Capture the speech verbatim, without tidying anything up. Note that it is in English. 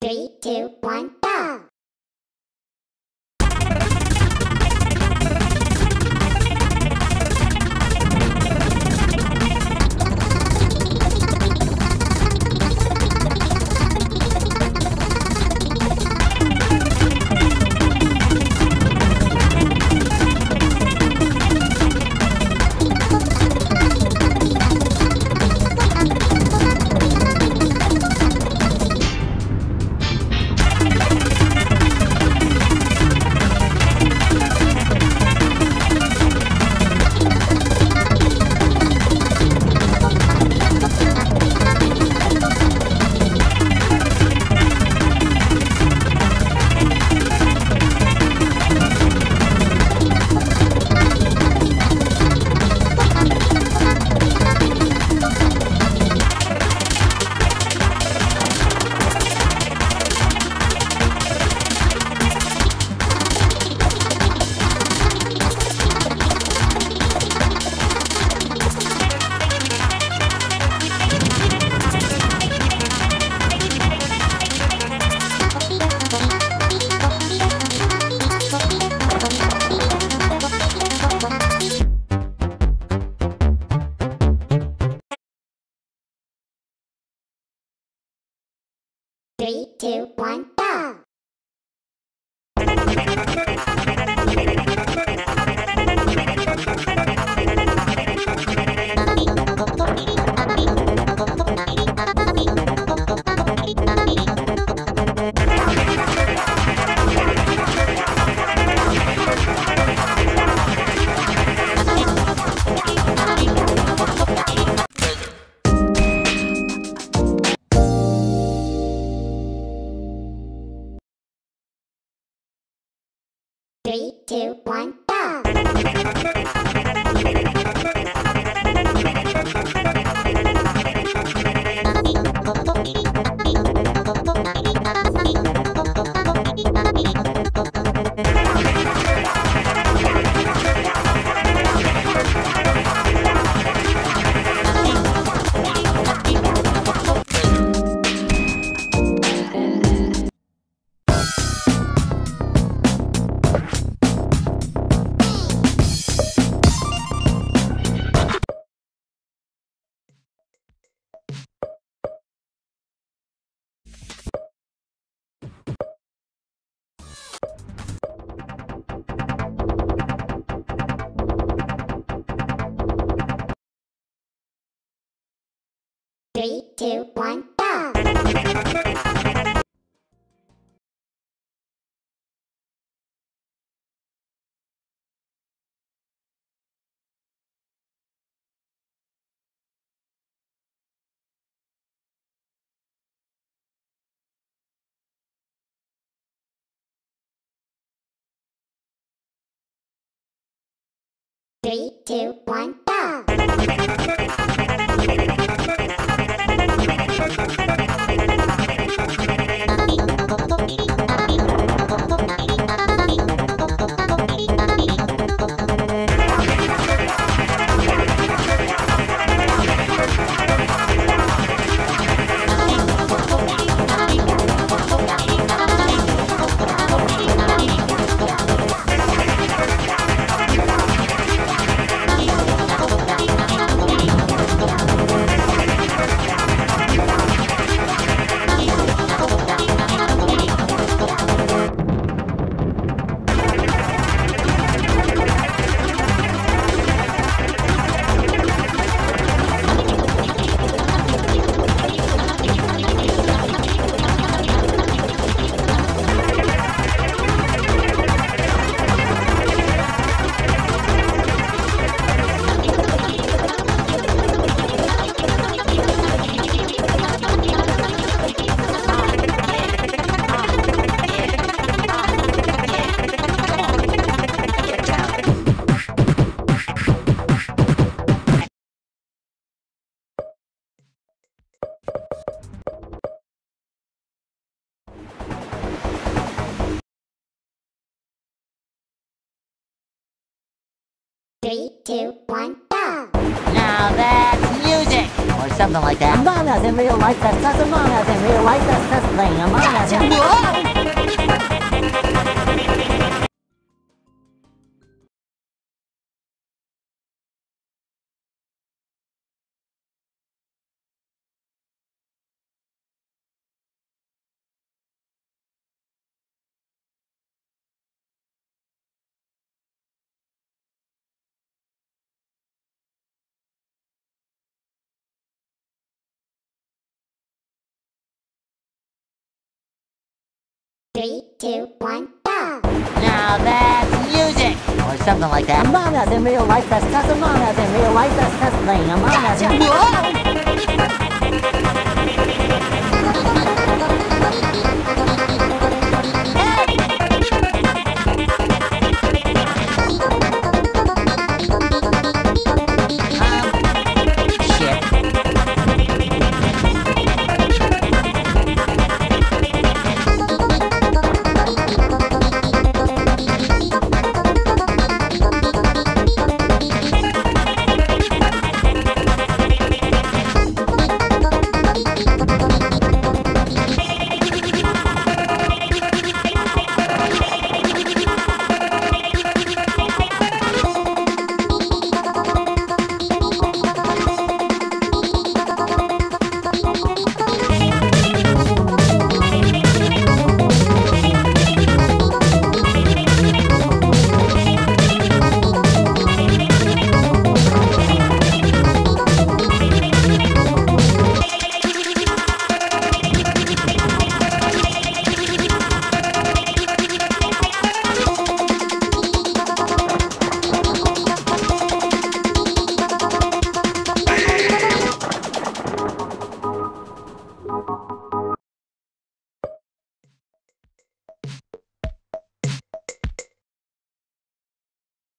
Three, two, one, go! Three, two, one, go! Three, two, one, go! Three, two, one, go! Three, two, one, go! Three, two, one, go! Now that's music! Or something like that. Among Us in real life, that's us. Among Us in real life, that's us playing Among Us. in- Three, two, one, go! Now that's music! Or something like that. Among Us in real life, that's us. Among Us in real life, that's us playing Among Us. in- Whoa!